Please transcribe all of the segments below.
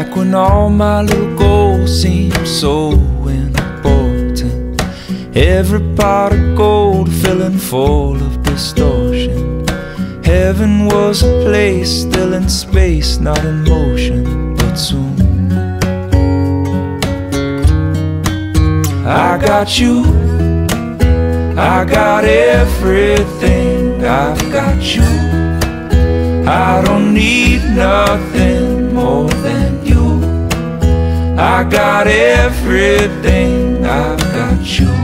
Back when all my little goals seemed so important, every pot of gold filling full of distortion. Heaven was a place still in space, not in motion, but soon I got you, I got everything, I've got you. I don't need nothing more than you. I got everything, I've got you.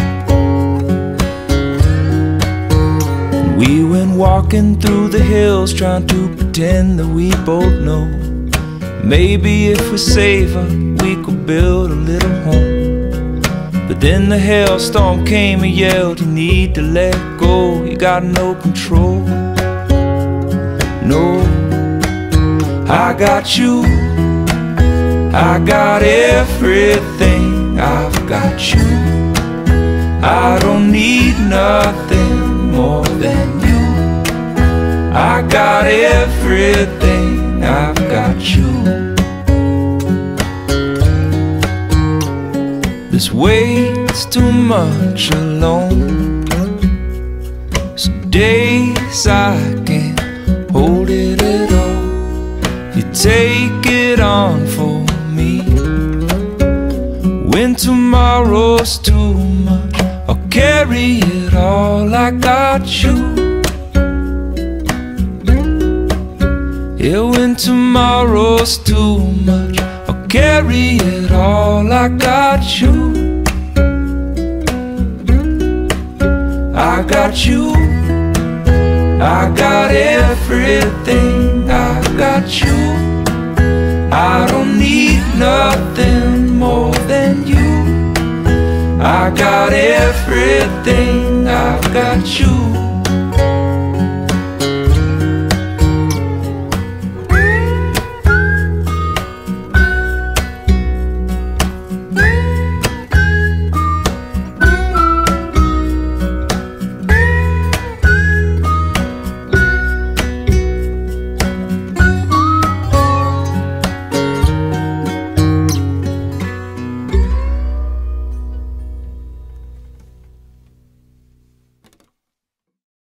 We went walking through the hills, trying to pretend that we both know maybe if we save her, we could build a little home. But then the hailstorm came and yelled, you need to let go, you got no control. No, I got you, I got everything, I've got you. I don't need nothing more than you. I got everything, I've got you. This weight's too much alone. Some days I can't hold it at all. You take it on for me. When tomorrow's too much, I'll carry it all. I got you. Yeah, when tomorrow's too much, I'll carry it all. I got you. I got you. I got everything, I've got you. I don't need nothing more than you. I got everything, I've got you.